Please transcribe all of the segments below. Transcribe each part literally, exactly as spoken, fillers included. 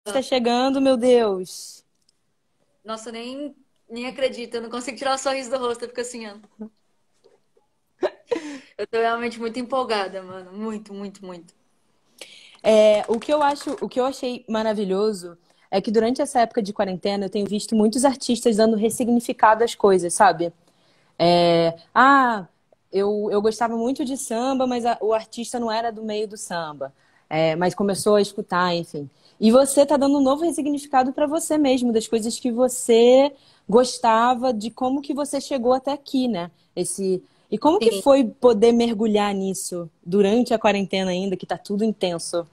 Está chegando, meu Deus. Nossa, nem, nem acredito. Eu não consigo tirar o sorriso do rosto. Eu fico assim, ó. Eu tô realmente muito empolgada, mano. Muito, muito, muito. É, o que eu acho, o que eu achei maravilhoso é que durante essa época de quarentena eu tenho visto muitos artistas dando ressignificado às coisas, sabe? É, ah, eu, eu gostava muito de samba, mas a- o artista não era do meio do samba. É, mas começou a escutar, enfim. E você tá dando um novo ressignificado para você mesmo, das coisas que você gostava, de como que você chegou até aqui, né? Esse, e como que Sim. foi poder mergulhar nisso durante a quarentena ainda, que tá tudo intenso?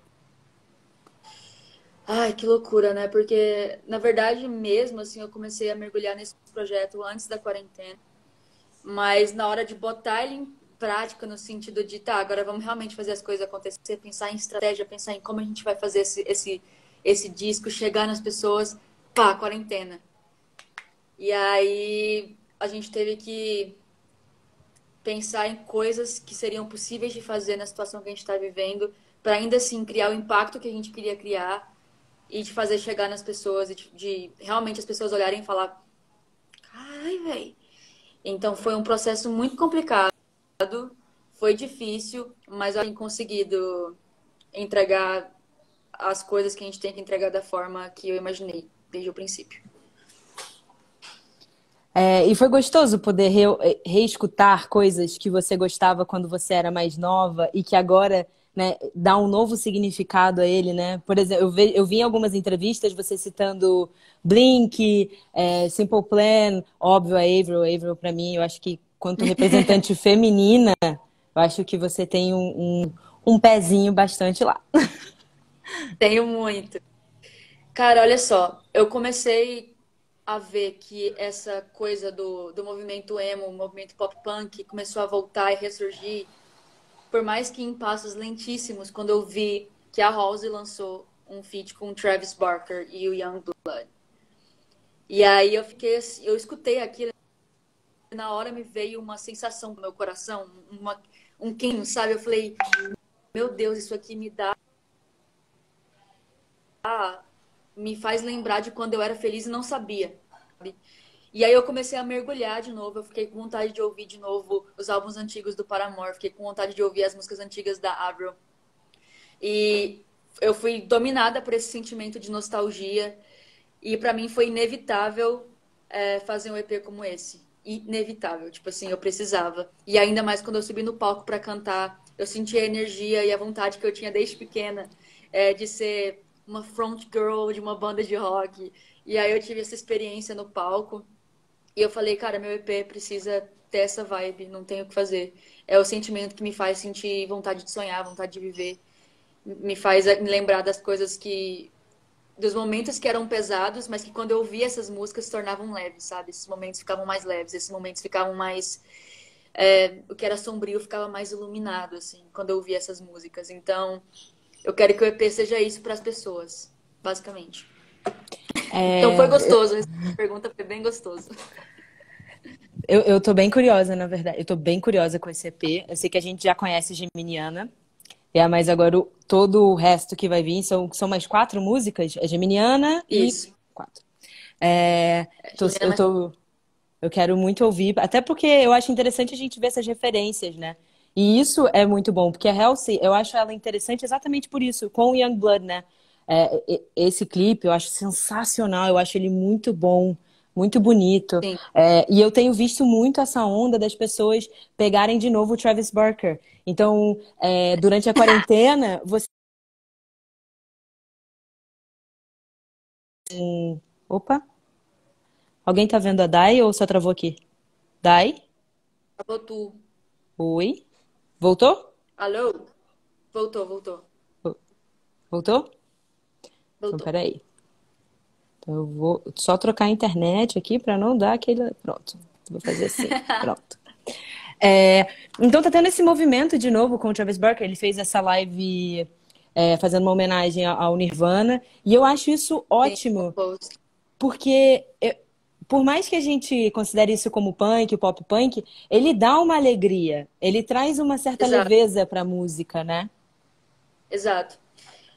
Ai, que loucura, né? Porque, na verdade, mesmo assim, eu comecei a mergulhar nesse projeto antes da quarentena. Mas na hora de botar ele em prática, no sentido de, tá, agora vamos realmente fazer as coisas acontecer, pensar em estratégia, pensar em como a gente vai fazer esse, esse, esse disco chegar nas pessoas, pá, quarentena. E aí a gente teve que pensar em coisas que seriam possíveis de fazer na situação que a gente está vivendo, para ainda assim criar o impacto que a gente queria criar e de fazer chegar nas pessoas, e de, de realmente as pessoas olharem e falar: ai, velho. Então foi um processo muito complicado, foi difícil, mas eu tenho conseguido entregar as coisas que a gente tem que entregar da forma que eu imaginei desde o princípio. É, e foi gostoso poder re- reescutar coisas que você gostava quando você era mais nova e que agora, né, dá um novo significado a ele, né? Por exemplo, eu, ve- eu vi em algumas entrevistas você citando Blink, é, Simple Plan, óbvio, a Avril. Avril, para mim, eu acho que quanto representante feminina, eu acho que você tem um, um, um pezinho bastante lá. Tenho muito. Cara, olha só, eu comecei a ver que essa coisa do, do movimento emo, o movimento pop punk, começou a voltar e ressurgir, por mais que em passos lentíssimos, quando eu vi que a Halsey lançou um feat com o Travis Barker e o Youngblood. E aí eu fiquei assim, eu escutei aquilo e na hora me veio uma sensação no meu coração, uma, um quentinho, sabe? Eu falei, meu Deus, isso aqui me dá, me faz lembrar de quando eu era feliz e não sabia, sabe? E aí eu comecei a mergulhar de novo, eu fiquei com vontade de ouvir de novo os álbuns antigos do Paramore, fiquei com vontade de ouvir as músicas antigas da Avril. E eu fui dominada por esse sentimento de nostalgia e pra mim foi inevitável é, fazer um E P como esse. Inevitável, tipo assim, eu precisava. E ainda mais quando eu subi no palco pra cantar, eu senti a energia e a vontade que eu tinha desde pequena é, de ser uma front girl de uma banda de rock. E aí eu tive essa experiência no palco e eu falei, cara, meu E P precisa ter essa vibe, não tenho o que fazer. É o sentimento que me faz sentir vontade de sonhar, vontade de viver, me faz me lembrar das coisas que dos momentos que eram pesados, mas que quando eu ouvia essas músicas se tornavam leves, sabe? Esses momentos ficavam mais leves, esses momentos ficavam mais é, o que era sombrio ficava mais iluminado assim, quando eu ouvia essas músicas. Então, eu quero que o E P seja isso para as pessoas, basicamente. Então foi É, gostoso, essa pergunta foi bem gostoso. eu, eu tô bem curiosa, na verdade. Eu tô bem curiosa com esse E P. Eu sei que a gente já conhece Geminiana. É, mas agora o- todo o resto que vai vir são, são mais quatro músicas. É Geminiana e Isso. quatro. É, tô- Juliana, eu mas tô, eu quero muito ouvir, até porque eu acho interessante a gente ver essas referências, né? E isso é muito bom, porque a Halsey, eu acho ela interessante exatamente por isso, com o Youngblood, né? É, e- esse clipe eu acho sensacional, eu acho ele muito bom, muito bonito. sim. É, e eu tenho visto muito essa onda das pessoas pegarem de novo o Travis Barker. Então, é, durante a quarentena, você. Opa, alguém tá vendo a Dai ou só travou aqui? Dai? Acabou tu. Oi? Voltou? Alô? Voltou, voltou. Voltou? Então, Voltou. peraí. Então, eu vou só trocar a internet aqui para não dar aquele. Pronto. Vou fazer assim. Pronto. É, então tá tendo esse movimento de novo com o Travis Barker. Ele fez essa live é, fazendo uma homenagem ao ao Nirvana. E eu acho isso Sim, o ótimo, post. porque eu- por mais que a gente considere isso como punk, pop punk, ele dá uma alegria. Ele traz uma certa Exato, leveza pra música, né? exato.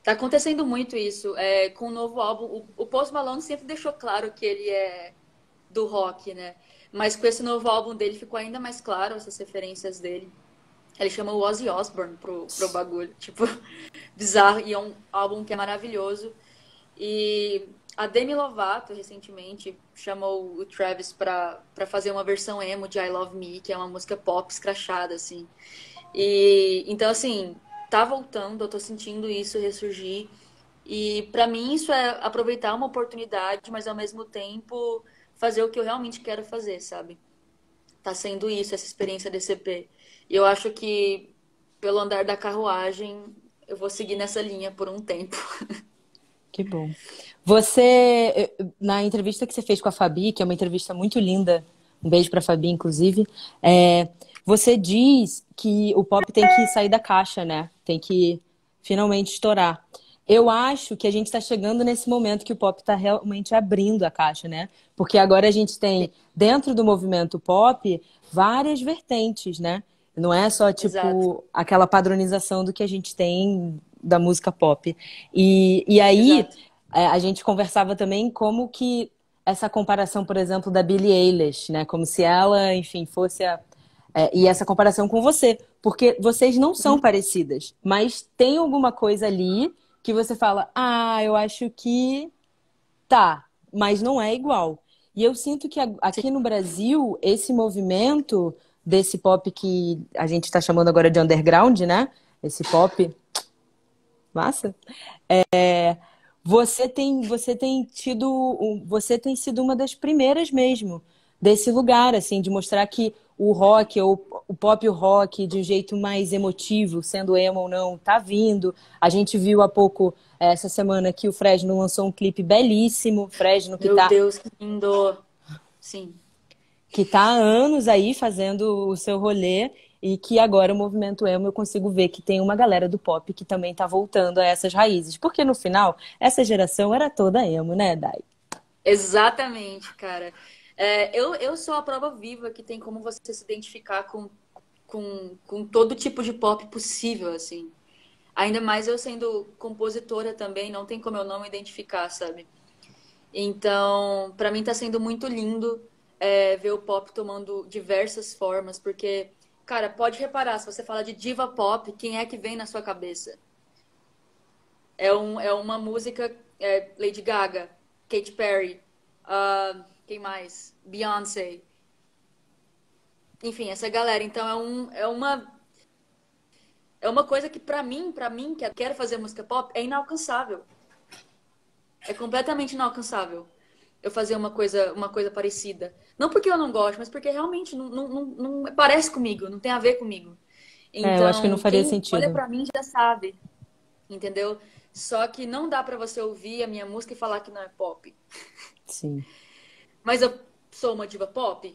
Tá acontecendo muito isso. É, com o novo álbum, o, o Post Malone sempre deixou claro que ele é do rock, né? Mas com esse novo álbum dele ficou ainda mais claro essas referências dele. Ele chama o Ozzy Osbourne pro, pro bagulho. Tipo, bizarro. E é um álbum que é maravilhoso. E a Demi Lovato, recentemente, chamou o Travis pra, pra fazer uma versão emo de I Love Me, que é uma música pop escrachada, assim. E então, assim, tá voltando, eu tô sentindo isso ressurgir. E pra mim isso é aproveitar uma oportunidade, mas ao mesmo tempo fazer o que eu realmente quero fazer, sabe? Tá sendo isso, essa experiência desse E P. E eu acho que pelo andar da carruagem, eu vou seguir nessa linha por um tempo. Que bom. Você, eh, na entrevista que você fez com a Fabi, que é uma entrevista muito linda, um beijo pra Fabi, inclusive, é, você diz que o pop tem que sair da caixa, né? Tem que finalmente estourar. Eu acho que a gente está chegando nesse momento que o pop está realmente abrindo a caixa, né? Porque agora a gente tem, dentro do movimento pop, várias vertentes, né? Não é só, Exato, tipo, aquela padronização do que a gente tem da música pop. E, e aí, exato. é, a gente conversava também como que essa comparação, por exemplo, da Billie Eilish, né? Como se ela, enfim, fosse a... é, e essa comparação com você. Porque vocês não são Uhum. parecidas, mas tem alguma coisa ali que você fala, ah, eu acho que tá, mas não é igual. E eu sinto que a- Sim. aqui no Brasil, esse movimento desse pop que a gente está chamando agora de underground, né? Esse pop, massa. Você tem, você tem tido, um- você tem sido uma das primeiras mesmo desse lugar, assim, de mostrar que o rock ou o pop e o rock de um jeito mais emotivo, sendo emo ou não, tá vindo. A gente viu há pouco, eh, essa semana, que o Fresno lançou um clipe belíssimo, Fresno que Meu tá, Deus, que lindo. Sim. que tá há anos aí fazendo o seu rolê e que agora o movimento emo eu consigo ver que tem uma galera do pop que também tá voltando a essas raízes. Porque no final, essa geração era toda emo, né, Dai? Exatamente, cara. É, eu, eu sou a prova viva que tem como você se identificar com, com, com todo tipo de pop possível, assim. Ainda mais eu sendo compositora também, não tem como eu não me identificar, sabe? Então, pra mim tá sendo muito lindo é, ver o pop tomando diversas formas, porque, cara, pode reparar, se você fala de diva pop, quem é que vem na sua cabeça? É, um, é uma música, é, Lady Gaga, Katy Perry, ah, quem mais? Beyoncé. Enfim, essa galera. Então é, um, é uma é uma coisa que pra mim, pra mim que quero fazer música pop, é inalcançável. É completamente inalcançável. Eu fazer uma coisa, uma coisa parecida. Não porque eu não gosto, mas porque realmente não, não, não, não parece comigo, não tem a ver comigo. É, eu acho que não Então, faria quem olha sentido. pra mim já sabe, entendeu? Só que não dá pra você ouvir a minha música e falar que não é pop. Sim. Mas eu sou uma diva pop?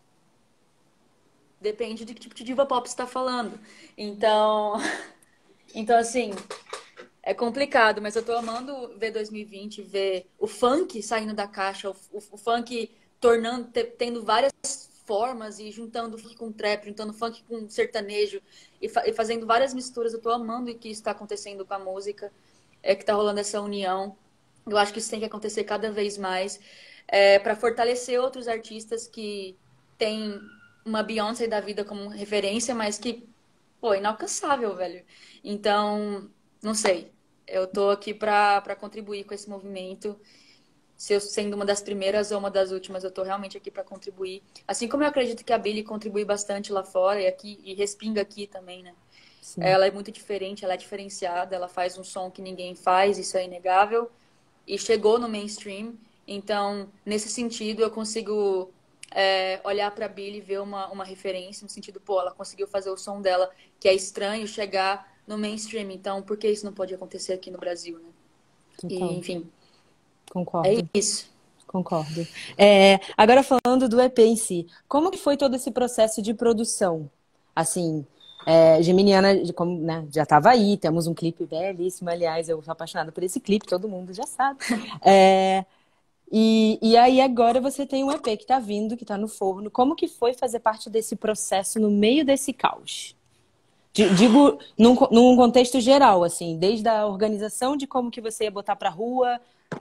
Depende de que tipo de diva pop você tá falando. Então, então assim, é complicado, mas eu tô amando ver dois mil e vinte, ver o funk saindo da caixa, o, o, o funk tornando, te, tendo várias formas e juntando funk com trap, juntando funk com sertanejo e, fa, e fazendo várias misturas. Eu tô amando o que está acontecendo com a música, é que tá rolando essa união. Eu acho que isso tem que acontecer cada vez mais é, para fortalecer outros artistas que têm uma Beyoncé da vida como referência, mas que, pô, inalcançável, velho. Então, não sei. Eu tô aqui para para contribuir com esse movimento. Se eu sendo uma das primeiras ou uma das últimas, eu tô realmente aqui para contribuir. Assim como eu acredito que a Billie contribui bastante lá fora e aqui e respinga aqui também, né? Sim. Ela é muito diferente, ela é diferenciada, ela faz um som que ninguém faz, isso é inegável e chegou no mainstream. Então, nesse sentido, eu consigo é, olhar para a Billie e ver uma, uma referência, no sentido, pô, ela conseguiu fazer o som dela, que é estranho, chegar no mainstream. Então, por que isso não pode acontecer aqui no Brasil, né? E, Então, enfim, é concordo. isso. Concordo. É, agora falando do E P em si, como que foi todo esse processo de produção? Assim, é, Geminiana, como, né, já estava aí, temos um clipe belíssimo, aliás, eu sou apaixonada por esse clipe, todo mundo já sabe. É, e, e aí agora você tem um E P que está vindo, que está no forno. Como que foi fazer parte desse processo no meio desse caos? Digo, num, num contexto geral, assim, desde a organização de como que você ia botar pra rua.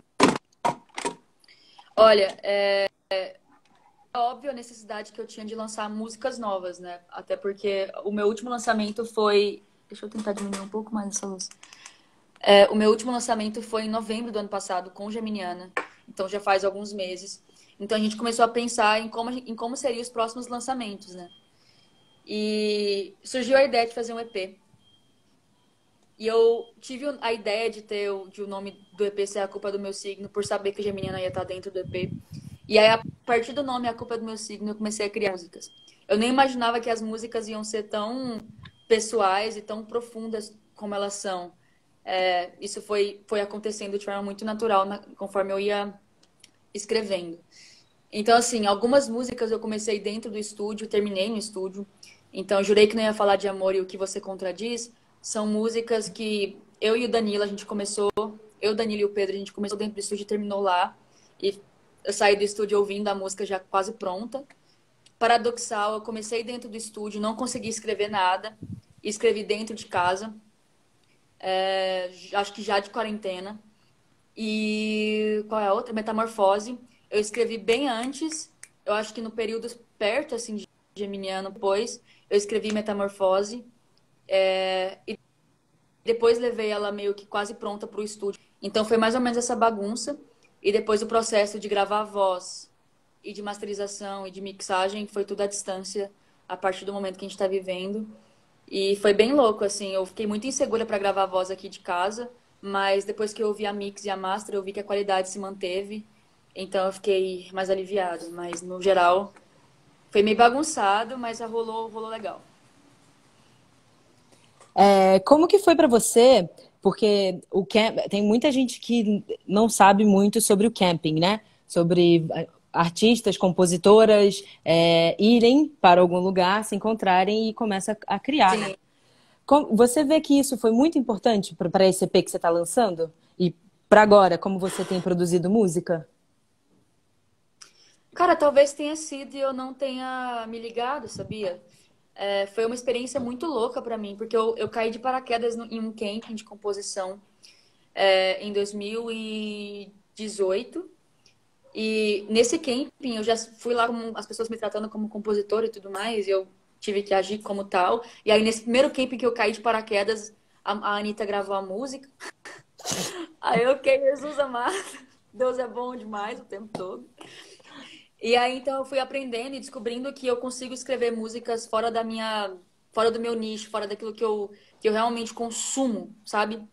Olha, é óbvio a necessidade que eu tinha de lançar músicas novas, né? Até porque o meu último lançamento foi. Deixa eu tentar diminuir um pouco mais essa luz. É, o meu último lançamento foi em novembro do ano passado, com Geminiana. Então já faz alguns meses. Então a gente começou a pensar em como, em como seriam os próximos lançamentos, né? E surgiu a ideia de fazer um E P. E eu tive a ideia de ter o, de o nome do E P ser A Culpa do Meu Signo, por saber que Geminiana ia estar dentro do E P. E aí, a partir do nome A Culpa do Meu Signo, eu comecei a criar músicas. Eu nem imaginava que as músicas iam ser tão pessoais e tão profundas como elas são. É, isso foi, foi acontecendo de forma muito natural na, conforme eu ia escrevendo. Então, assim, algumas músicas eu comecei dentro do estúdio, terminei no estúdio. Então, eu jurei que não ia falar de amor e o que você contradiz. São músicas que eu e o Danilo, a gente começou, eu, o Danilo e o Pedro, a gente começou dentro do estúdio e terminou lá. E eu saí do estúdio ouvindo a música já quase pronta. Paradoxal, eu comecei dentro do estúdio, não consegui escrever nada. Escrevi dentro de casa. É, acho que já de quarentena. E qual é a outra? Metamorfose. Eu escrevi bem antes. Eu acho que no período perto, assim, de Geminiano, depois, eu escrevi Metamorfose. É, e depois levei ela meio que quase pronta para o estúdio. Então foi mais ou menos essa bagunça. E depois o processo de gravar a voz e de masterização e de mixagem foi tudo à distância, a partir do momento que a gente está vivendo. E foi bem louco, assim. Eu fiquei muito insegura para gravar a voz aqui de casa, mas depois que eu ouvi a mix e a master, eu vi que a qualidade se manteve. Então eu fiquei mais aliviado. Mas no geral, foi meio bagunçado, mas rolou, rolou legal. É, como que foi pra você? Porque o camp... tem muita gente que não sabe muito sobre o camping, né? Sobre artistas, compositoras é, irem para algum lugar, se encontrarem e começa a criar, né? Sim. Como... Você vê que isso foi muito importante para esse E P que você está lançando? E para agora, como você tem produzido música? Cara, talvez tenha sido e eu não tenha me ligado, sabia? É, foi uma experiência muito louca pra mim, porque eu, eu caí de paraquedas no- em um camping de composição é, em dois mil e dezoito. E nesse camping eu já fui lá com as pessoas me tratando como compositora e tudo mais, e eu tive que agir como tal. E aí nesse primeiro camping que eu caí de paraquedas, a, a Anitta gravou a música. Aí eu fiquei, Jesus amado, Deus é bom demais o tempo todo. E aí então eu fui aprendendo e descobrindo que eu consigo escrever músicas fora da minha, fora do meu nicho, fora daquilo que eu, que eu realmente consumo, sabe?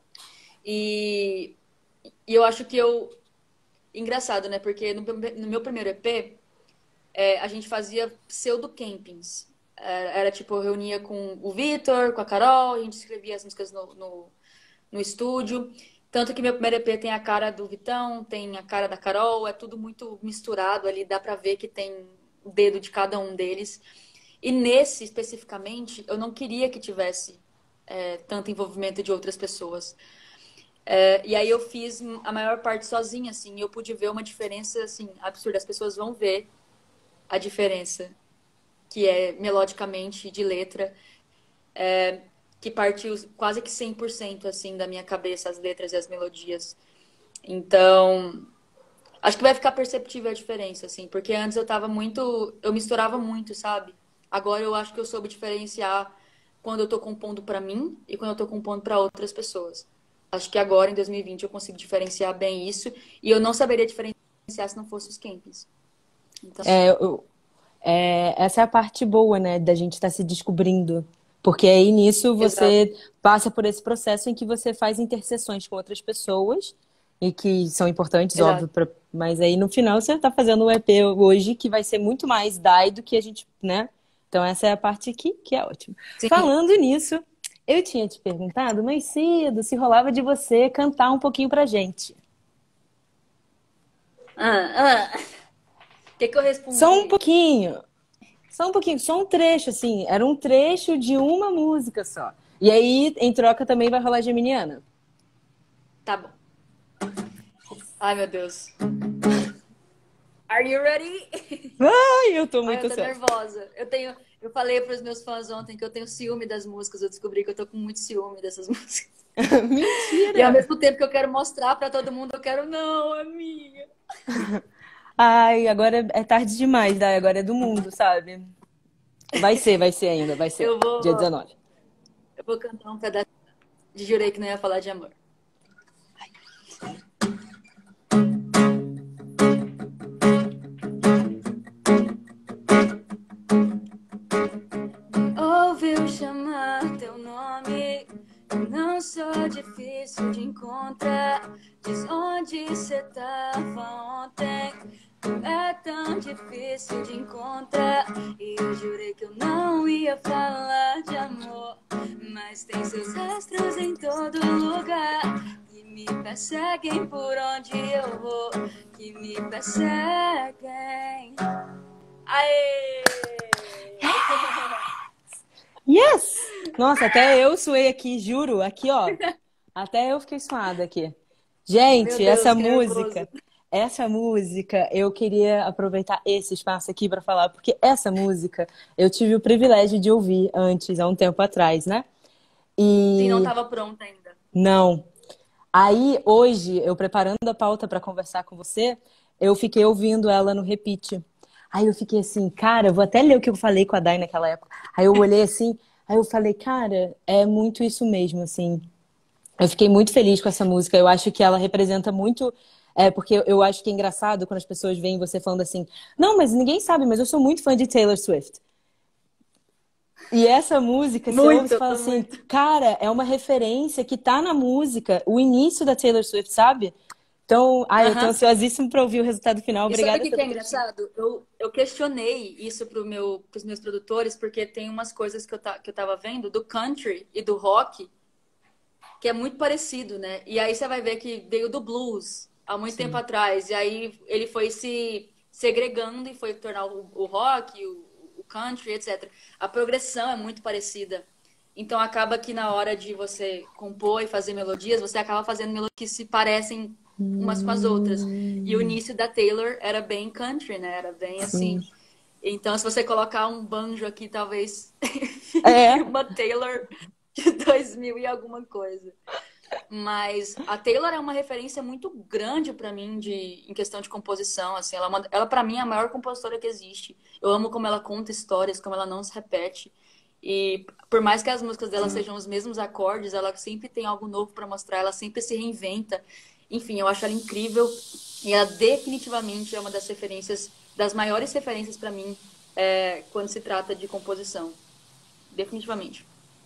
E, e eu acho que eu engraçado, né? Porque no, no meu primeiro E P, é, a gente fazia pseudo-campings. Era, era tipo, eu reunia com o Vitor, com a Carol, a gente escrevia as músicas no, no, no estúdio. Tanto que meu primeiro E P tem a cara do Vitão, tem a cara da Carol, é tudo muito misturado ali, dá pra ver que tem o dedo de cada um deles. E nesse, especificamente, eu não queria que tivesse é, tanto envolvimento de outras pessoas. É, e aí eu fiz a maior parte sozinha, assim, e eu pude ver uma diferença, assim, absurda. As pessoas vão ver a diferença, que é melodicamente, de letra, que partiu quase que cem por cento, assim, da minha cabeça, as letras e as melodias. Então, acho que vai ficar perceptível a diferença, assim, porque antes eu tava muito, eu misturava muito, sabe? Agora eu acho que eu soube diferenciar quando eu tô compondo pra mim e quando eu tô compondo pra outras pessoas. Acho que agora, em dois mil e vinte, eu consigo diferenciar bem isso, e eu não saberia diferenciar se não fosse os campings. Então, É, eu- é, essa é a parte boa, né, da gente estar se descobrindo. Porque aí nisso exato, você passa por esse processo em que você faz interseções com outras pessoas e que são importantes, exato. óbvio, pra- mas aí no final você está fazendo um E P hoje que vai ser muito mais D A I do que a gente, né? Então essa é a parte que, que é ótima. Sim. Falando nisso, eu tinha te perguntado mais cedo se rolava de você cantar um pouquinho pra gente. Ah, ah. O que que eu Só um respondi? pouquinho. Só um pouquinho, só um trecho, assim. Era um trecho de uma música só. E aí, em troca, também vai rolar Geminiana. Tá bom. Ai, meu Deus. Are you ready? Ai, eu tô Ai, muito eu tô ansiosa. nervosa. Eu tenho, Eu falei para os meus fãs ontem que eu tenho ciúme das músicas. Eu descobri que eu tô com muito ciúme dessas músicas. E ao Mentira! mesmo tempo que eu quero mostrar para todo mundo, eu quero, não, é minha. Ai, agora é é tarde demais, Dai. Agora é do mundo, sabe? Vai ser, vai ser ainda, vai ser. Eu Dia vou, dezenove. eu vou cantar um pedaço de Jurei que não ia falar de amor. Ouviu chamar teu nome, não sou difícil de encontrar. Diz onde cê tava ontem, não é tão difícil de encontrar. E eu jurei que eu não ia falar de amor, mas tem seus rastros em todo lugar, que me perseguem por onde eu vou, que me perseguem. Aê! Yes! Nossa, até eu suei aqui, juro. Aqui, ó. Até eu fiquei suada aqui. Meu Gente, Deus, essa que nervoso. música, essa música, eu queria aproveitar esse espaço aqui para falar, porque essa música eu tive o privilégio de ouvir antes, há um tempo atrás, né? Sim, não E estava pronta ainda. não. Aí, hoje, eu preparando a pauta para conversar com você, eu fiquei ouvindo ela no repeat. Aí eu fiquei assim, cara, eu vou até ler o que eu falei com a Dai naquela época. Aí eu olhei assim, aí eu falei, cara, é muito isso mesmo, assim. Eu fiquei muito feliz com essa música. Eu acho que ela representa muito. É, porque eu eu acho que é engraçado quando as pessoas veem você falando assim, não, mas ninguém sabe, mas eu sou muito fã de Taylor Swift. E essa música, você ouve e Muito, fala assim, muito. cara, é uma referência que tá na música, o início da Taylor Swift, sabe? Então, ai, eu tô Aham. ansiosíssima pra ouvir o resultado final. E sabe o Obrigada que que é pelo trechinho. engraçado? Eu, eu questionei isso pro meu, pros meus produtores, porque tem umas coisas que eu, ta, que eu tava vendo do country e do rock que é muito parecido, né? E aí você vai ver que veio do blues há muito tempo Sim. atrás. E aí ele foi se segregando e foi tornar o, o rock, o, o country, etcétera. A progressão é muito parecida. Então acaba que na hora de você compor e fazer melodias, você acaba fazendo melodias que se parecem umas com as outras. E o Hum, início da Taylor era bem country, né? Era bem assim. sim. Então, se você colocar um banjo aqui, talvez fique É. uma Taylor de dois mil e alguma coisa. Mas a Taylor é uma referência muito grande pra mim de em questão de composição, assim, ela, é uma- ela para mim é a maior compositora que existe. Eu amo como ela conta histórias, como ela não se repete. E por mais que as músicas dela sejam os mesmos acordes, ela sempre tem algo novo pra mostrar, ela sempre se reinventa. Enfim, eu acho ela incrível e ela definitivamente é uma das referências, das maiores referências pra mim, é, quando se trata de composição. Definitivamente.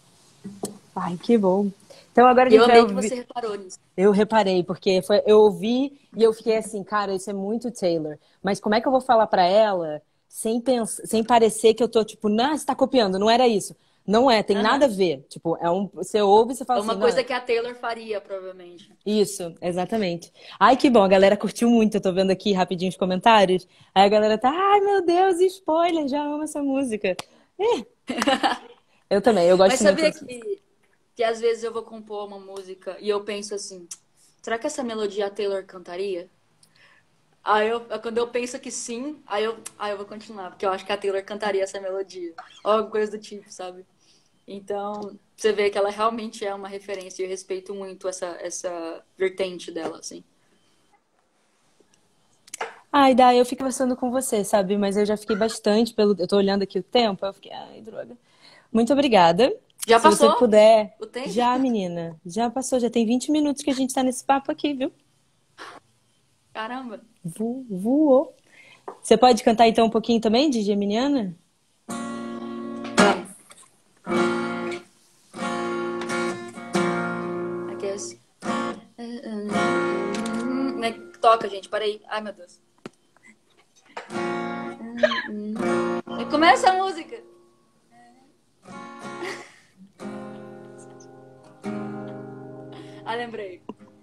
Ai, que bom. Então agora a E eu gente vai amei que ouvir. você reparou nisso. Eu reparei, porque foi, eu ouvi e eu fiquei assim, cara, isso é muito Taylor. Mas como é que eu vou falar pra ela sem pensar, sem parecer que eu tô tipo, não, você tá copiando, não era isso. Não é, tem nada a Aham. ver. Tipo, é um, você ouve e você fala É assim, uma não, coisa que a Taylor faria, provavelmente. isso, exatamente. Ai, que bom, a galera curtiu muito. Eu tô vendo aqui rapidinho os comentários. Aí a galera tá, ai meu Deus, spoiler, já amo essa música. É, eu também, eu Mas gosto muito sabia dessa música. que, que às vezes eu vou compor uma música e eu penso assim, será que essa melodia a Taylor cantaria? Aí eu, quando eu penso que sim, aí eu, aí eu vou continuar, porque eu acho que a Taylor cantaria essa melodia. Ou alguma coisa do tipo, sabe? Então, você vê que ela realmente é uma referência e eu respeito muito essa, essa vertente dela, assim. Ai, Dai, eu fico conversando com você, sabe? Mas eu já fiquei bastante pelo. Eu tô olhando aqui o tempo, eu fiquei, ai, droga. Muito obrigada. Já Se você passou puder. o tempo? Já, menina, já passou, já tem vinte minutos que a gente tá nesse papo aqui, viu? Caramba. Vo- Voou. Você pode cantar então um pouquinho também de Geminiana? Vamos. Aqui é assim. Como é que toca, gente? Peraí. Ai, meu Deus. Começa a música. Ah, lembrei.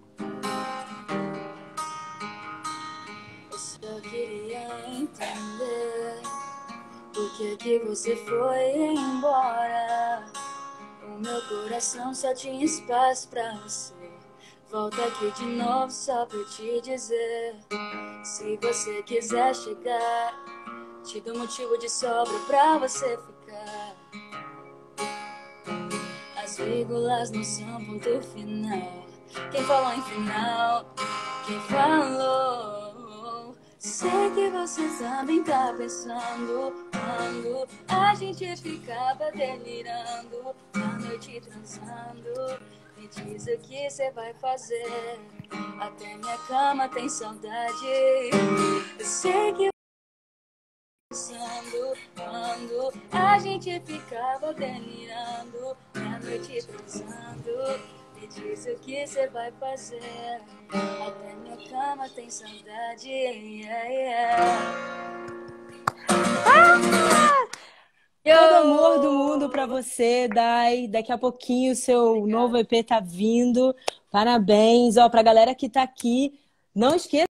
Eu só queria entender por que que você foi embora. O meu coração só tinha espaço pra você. Volta aqui de novo só pra te dizer. Se você quiser chegar, Te dou motivo de sobra pra você ficar. As vírgulas não são ponto final. Quem falou em final? Quem falou? Sei que você também tá pensando quando a gente ficava delirando, à noite transando. Me diz o que você vai fazer. Até minha cama tem saudade. Eu sei que pensando quando a gente ficava delirando, à noite transando. Me diz o que você vai fazer. Até minha cama tem saudade. Yeah, yeah. Todo amor do mundo pra você, Dai. Daqui a pouquinho o seu Obrigada. novo E P tá vindo. Parabéns. Ó, pra galera que tá aqui, não esqueça